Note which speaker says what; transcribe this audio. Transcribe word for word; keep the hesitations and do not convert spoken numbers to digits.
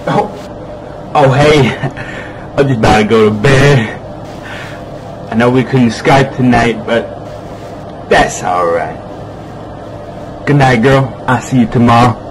Speaker 1: Oh, oh hey, I'm just about to go to bed. I know we couldn't Skype tonight, but that's alright. Good night, girl. I'll see you tomorrow.